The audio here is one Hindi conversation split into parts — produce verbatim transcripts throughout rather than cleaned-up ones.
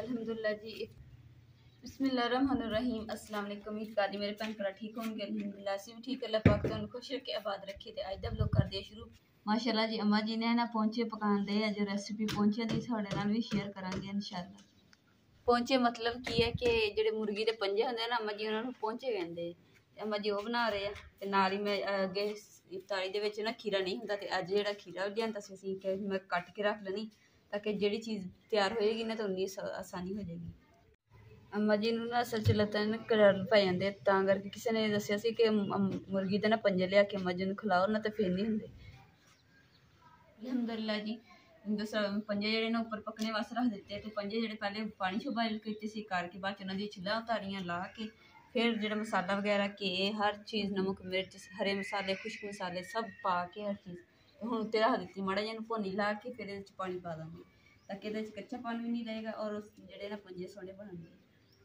अल्हम्दुलिल्लाह जी। बिस्मिल्लाहिर्रहमानिर्रहीम। अस्सलाम वालेकुम। उम्मीद करदी मेरे भैन भरा ठीक होंगे। अल्हम्दुलिल्लाह असीं भी ठीक। अल्लाह पाक तुहानू खुश रखे, आबाद रखे। ते अज दा व्लॉग कर दिया शुरू। माशाअल्लाह जी अम्मा जी ने ना पहुंचे पकान दे अज रेसिपी पहुंचे दी साडे नाल भी शेयर करांगे इंशाअल्लाह। पहुंचे मतलब की है कि जेडे मुर्गी दे पंजे हुंदे ना अम्मा जी उन्हां नू पहुंचे कहंदे। अम्मा जी वो बना रहे हैं ते नाल ही मैं अगे इफ्तारी दे विच ना खीरा नहीं हुंदा ते अज जेहड़ा खीरा लिआंदा सी असीं कि मैं कट के रख लैनी ताकि जेहड़ी चीज़ तैयार होएगी ना तो उन्नी आसानी हो जाएगी। अम्मा जी नूं ना असल च लत्तां ना करल पै जांदे तां करके किसी ने दस्सिया सी कि मुर्गी दे ना पंजे लिया के अम्मा जी नूं खिलाओ ना तो फिर नहीं हुंदे। अल्हम्दुलिल्लाह जी दस पंजे जेहड़े ने उपर पकने वास्ते रख दिते तो पंजे जेहड़े पहले पानी च बॉयल कीते सी करके बाद च उन्हां दी छिल्लां उतारियां ला के फिर जेहड़ा मसाला वगैरह के हर चीज़ नमक मिर्च हरे मसाले खुश्क मसाले सब पा के हर चीज़ तो हुण उत्ते रख दित्ती माड़ा जिहा भुनी ला के फिर इहदे च पानी पा दांगे ताकि इहदे च कच्चापन भी नहीं रहेगा और जेहड़े ना पंजे सोहने बनणगे।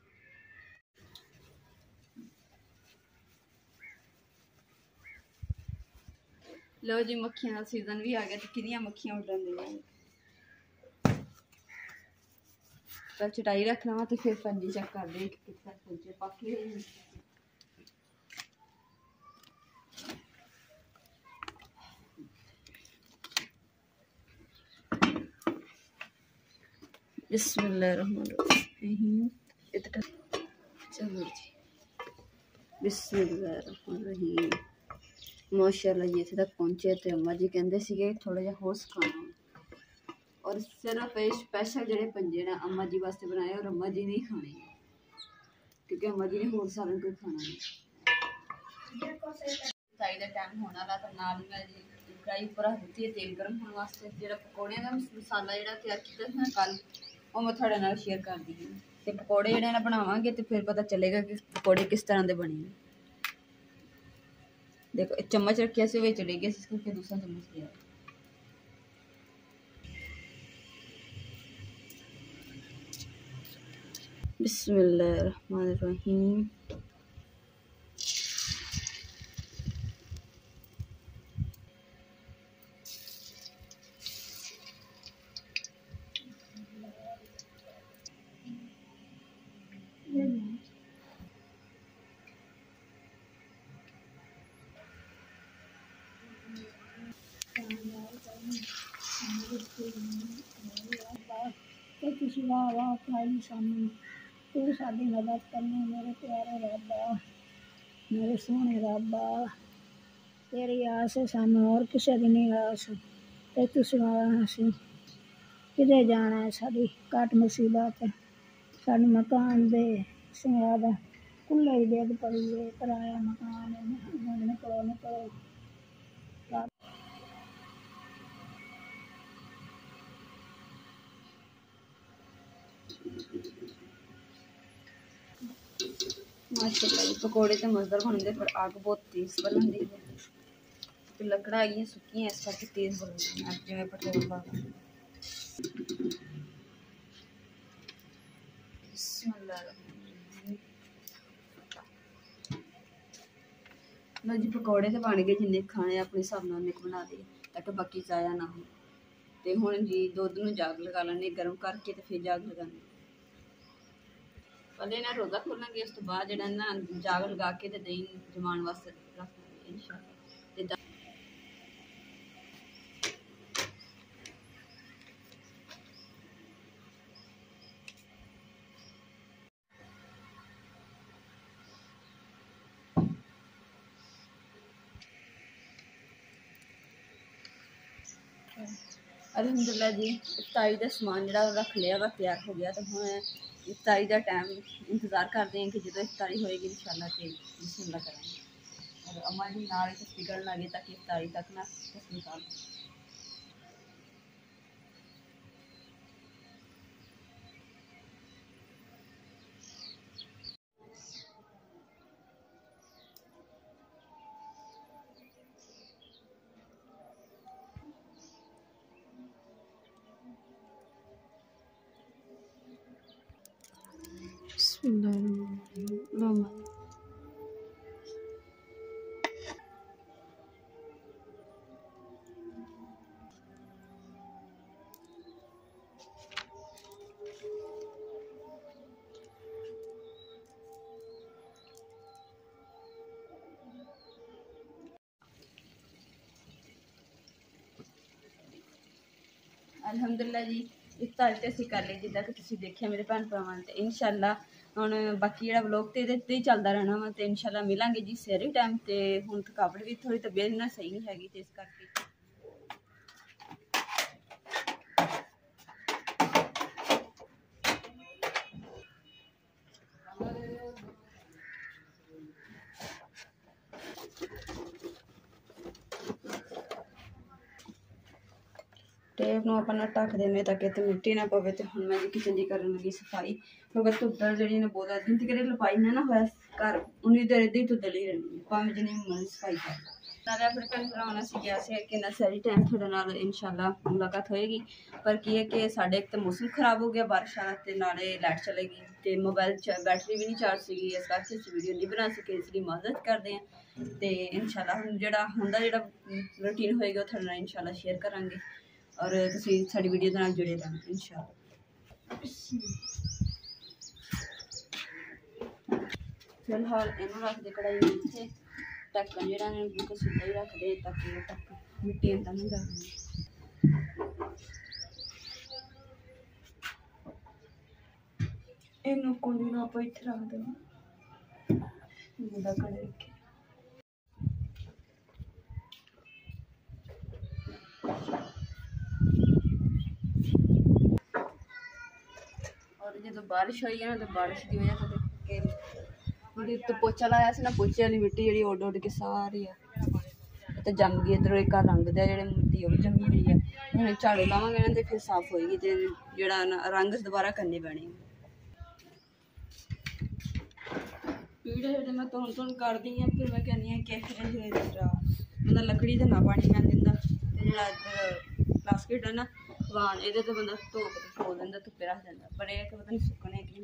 लो जी मक्खियां का सीजन भी आ गया तो कितनी मक्खियां उड़न दी पर चटाई रखना वा तो फिर पंजे चेक कर दे कितने पंजे पके बिस्मिल्लाहिर्रहमानिर्रहीम। चलो जी बिस्मिल्लाहिर्रहमानिर्रहीम। माशाअल्लाह जी इत्थे तक पहुंचे तो अम्मा जी कहंदे सीगे थोड़ा जिहा होर सखाना और सिर्फ स्पैशल जेहड़े पंजे ने अम्मा जी वास्ते बनाए और अम्मा जी नहीं खाने क्योंकि अम्मा जी ने होर सारे कोई खाना नहीं। फ्राई का टाइम होने वाला तो नाल मैं फ्राई उपर रख दी है तेल गर्म होने वास्ते जो पकौड़े का मसाला जो तैयार किया था कल वो मैं थोड़े नाल शेयर कर दी है तो पकौड़े जो ना बनावांगे तो फिर पता चलेगा कि पकौड़े किस तरह के बने। देखो एक चम्मच रखिया से वे चले गया इसको फिर दूसरा चम्मच लिया। बिस्मिल्लाहिर्रहमानिर्रहीम। तू साडी मदद करनी मेरे प्यारे रब्बा मेरे सोहने रब्बा तेरी आस सानू और किसी की नहीं आस ते तू सिवा असीं किते जाना है साडी घट मुसीबत साडे मकान दे सिंगादा कुल्ले दी डेग पड़ी है कराया मकान निकलो निकलो। माशाअल्लाह जी पकौड़े तो मज़ेदार बनते पर अग बहुत तेज बनती है तो लकड़ा आई सुखी इस करके तेज बनती है अग जिवें पेट्रोल पा लो जी पकौड़े तो बन गए जिन्ने खाने अपने हिसाब नाल उन्ने बना लिए ताकि बाकी जाया ना हो तो हुण जी दुध नूं जाग लगा लैने गर्म करके तो फिर जाग लगाने पहले ना रोज़ा खोलेंगे उस तो बाद जो ना जाग लगा के तो दही जमान वास्ते रख देंगे इंशाअल्लाह। अल्हम्दुलिल्लाह जी इफ्तारी का समान जो रख लिया वा तैयार हो गया तो हम इफ्तारी का टाइम इंतज़ार करते हैं कि जो इफ्तारी होएगी इंशाअल्लाह तो बिस्मिल्लाह करेंगे और अम्मा जी नाल तस्बीह करन लगे ताकि इफ्तारी तक ना तस्बीह कर बिस्मिल्लाह। ਅਲਹਮਦੁਲਿਲਾ ਜੀ ਇਫਤਾਰ ਤੇ ਅਸੀਂ ਕਰ ਲਈ ਜਿੱਦਾਂ ਕਿ ਤੁਸੀਂ ਦੇਖਿਆ ਮੇਰੇ ਭੈਣ ਭਰਾਵਾਂ ਨੇ। ਤੇ ਇਨਸ਼ਾਅੱਲਾ ਹੁਣ ਬਾਕੀ ਜਿਹੜਾ ਵਲੋਗ ਤੇ ਇਹਦੇ ਤੇ ਹੀ ਚੱਲਦਾ ਰਹਿਣਾ ਵਾ। ਤੇ ਇਨਸ਼ਾਅੱਲਾ ਮਿਲਾਂਗੇ ਜੀ ਸਵੇਰੇ ਟਾਈਮ। ਤੇ ਹੁਣ ਥਕਾਵਟ ਵੀ ਥੋੜੀ ਤਬੀਅਤ ਨਾਲ ਸਹੀ ਨਹੀਂ ਹੈਗੀ ਤੇ ਇਸ ਕਰਕੇ ਟੇਪ ਨੂੰ ਆਪਾਂ ਨਾ ਢੱਕ ਦੇਵੇਂ ਤਾਂ ਕਿ ਤੇ ਮਿੱਟੀ ਨਾ ਪਵੇ। ਤੇ ਹੁਣ ਮੈਂ ਜੀ ਕਿਚਨ ਦੀ ਕਰਨ ਲੱਗੀ ਸਫਾਈ ਕਿਉਂਕਿ ਧੁੱਦਲ ਜਿਹੜੀ ਨੇ ਬਹੁਤ ਦਿਨ ਤੱਕ ਲਪਾਈ ਨਾ ਨਾ ਹੋਇਆ ਘਰ ਉਨੀ ਦੇਰ ਇੱਦਾਂ ਹੀ ਧੁੱਦਲ ਹੀ ਰਹਿਣੀ ਭਾਵੇਂ ਜਿੰਨੀ ਮਰਜ਼ੀ ਸਫਾਈ ਕਰ। ਨਾਲੇ ਆਪਣੇ ਭੈਣ ਭਰਾਵਾਂ ਅਸੀਂ ਕਿਹਾ ਸੀ ਕਿ ਨਾ ਸਾਰੀ ਟਾਈਮ ਤੁਹਾਡੇ ਨਾਲ ਇਨਸ਼ਾਅੱਲਾ ਮੁਲਾਕਾਤ ਹੋਏਗੀ। ਪਰ ਕੀ ਹੈ ਕਿ ਸਾਡੇ ਇੱਕ ਤਾਂ ਮੌਸਮ ਖਰਾਬ ਹੋ ਗਿਆ ਬਾਰਿਸ਼ ਵਾਲਾ ਤੇ ਨਾਲੇ ਲਾਈਟ ਚਲੇ ਗਈ ਤੇ ਮੋਬਾਈਲ 'ਚ ਬੈਟਰੀ ਵੀ ਨਹੀਂ ਚਾਰਜ ਸੀਗੀ। ਇਸ ਕਰਕੇ ਅਸੀਂ ਵੀਡੀਓ ਨਹੀਂ ਬਣਾ ਸਕੇ, ਇਸ ਲਈ ਮਾਜ਼ਰਤ ਕਰਦੇ ਹਾਂ। ਤੇ ਇਨਸ਼ਾਅੱਲਾ ਹੁਣ ਜਿਹੜਾ ਹੁੰਦਾ ਜਿਹੜਾ ਰੂਟੀਨ ਹੋਏਗਾ ਉਹ ਤੁਹਾਡੇ ਨਾਲ ਇਨਸ਼ਾਅੱਲਾ ਸ਼ੇਅਰ ਕਰਾਂਗੇ और तुसी साडी वीडियो के नाल जुड़े रहना इंशाअल्लाह। फिलहाल इन्हू रख दे कढ़ाई इत्थे ढक्कन जिहड़ा ने बिल्कुल सीधा ही रख दे ताकि ढक्कन मिट्टी अंदर ना जाए। इन्हू कुंडी नूं आपां इत्थे रख देना मुंडा कड़े रखे। जो बारिश हुई है ना तो बारिश की वजह से तो पोचा लाया से ना पोचे वाली मिट्टी जी उड उड के सारी है तो जम गई। इधरों एक रंग दे जेह्ड़ी मिट्टी वो भी जमी हुई है। हम झाड़ू लावांगे ना तो फिर साफ होएगी तो जेह्ड़ा रंग दोबारा करनी पैनी। वीडियो जेह्ड़े मैं तुहानूं तुहानूं करदी हां फिर मैं कहनी हां कि मतलब लकड़ी ते ना पानी पैन दिंदा ते जेह्ड़ा इधर प्लास्टिक है ना वान ये तो बंदा धो के धो देंदा धुप्पे रख देंदा पर यह पता नहीं सुकने कि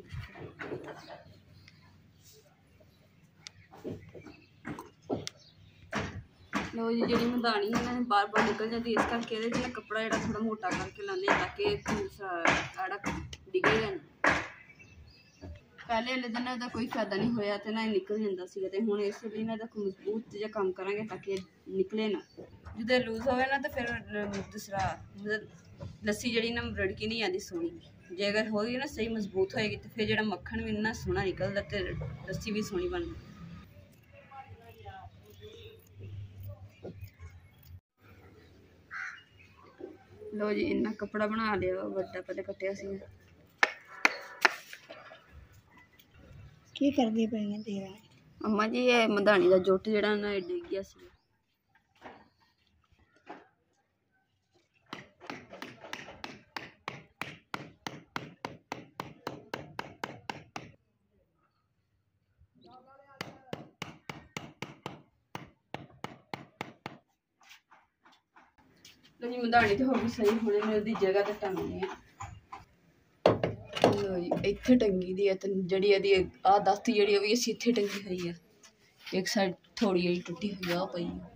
लो जी जी मधानी है बार बार निकल जाती इस करके ये कपड़ा जो थोड़ा मोटा करके लाने ताकि आड़ा डिगेगा नहीं। पहले वाले दिन इसका कोई फायदा नहीं होया तो ना निकल जाता सी हूँ इसलिए ना मजबूत जो काम करांगे ताकि निकले ना। जो लूज हो ना तो फिर दूसरा लस्सी जी ना रड़की नहीं आती सोहनी जे अगर होगी ना सही मजबूत होएगी तो फिर जो मक्खन भी ना सोहना निकलता तो लस्सी भी सोहनी बनती। लो जी इन्ना कपड़ा बना लिया बड़ा पहले कटिया सी की करदी पई तेरा अम्मा जी। ये मधानी का जुट जिहड़ा ना डिग गया सी। जी मधानी तो होगी सही हुणे मैं उसकी जगह तो टंगनी है। लो जी इत्थे टंगी दी है तो जड़ी यदि आ दस्ती जड़ी भी असी इत्थे टंगी हुई है। एक साइड थोड़ी जी टुटी हुई आ पई है।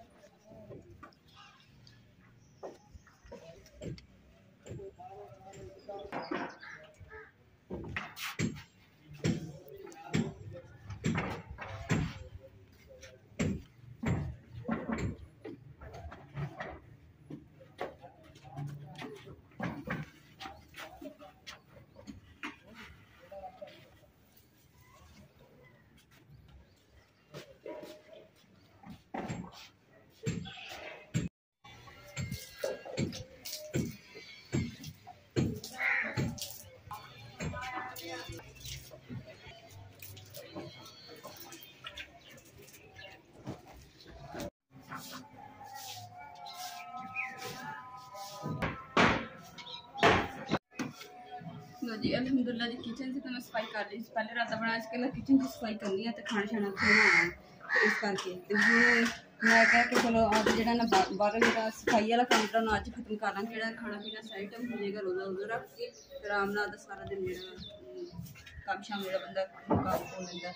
लो जी अल्हम्दुलिल्लाह जी किचन से तो मैं सफाई कर ली। पहले रात बनाया इसके लिए किचन की सफाई करनी है तो खाना शाना बनाना तो इस करके मैं कह के चलो अब जो ना बाहर जो सफाई वाला काम करना अज खत्म कर लाँगे। जो खाना पीना साइड टाइम हो जाएगा रोज़ा रोज़ा रख के आराम नाल सारा दिन जो काम शाम जो बंदा मुकाम हो लेंदा।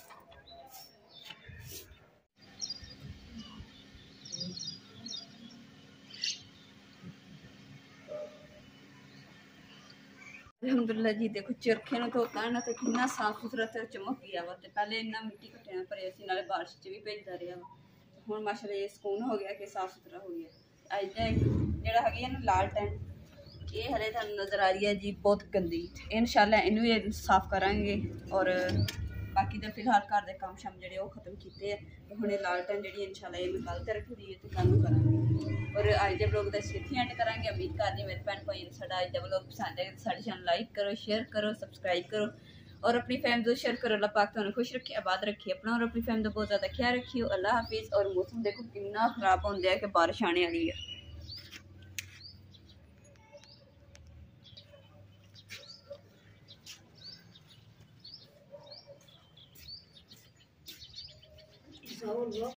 अल्हम्दुलिल्लाह जी देखो चरखे ने धोता है ना तो कितना साफ सुथरा ते चमक गया वा। पहले इन्ना मिट्टी कट्टिया भरे सी नाले बारिश च भी भेजता रहा वा। हुण माशाअल्लाह ये सुकून हो गया कि साफ सुथरा हो गया। अज जो है ना लाल टेंट ये हले थानू नज़र आ रही है जी बहुत गंदी। इंशाल्लाह इनू भी साफ करांगे और बाकी तो फिलहाल घर के काम शाम जो खत्म किए तो हम लालटन जी इंशाल्लाह ये निकाल के रखी दी है तो कल करांगे। और अज के ब्लॉग का इत्थे एंड करांगे। उम्मीद करनी मेरे भैन भाई साडा अज का ब्लॉग पसंद है तो साडे चैनल लाइक करो, शेयर करो, सबसक्राइब करो और अपनी फैमिली को शेयर करो। अल्लाह पाक तुहानू खुश रखे, आबाद रखिए अपना और अपनी फैमिली का बहुत ज़्यादा ख्याल रखियो। अल्लाह हाफिज़। और मौसम देखो कितना खराब होंदे है कि बारिश आने वाली है। Saúde,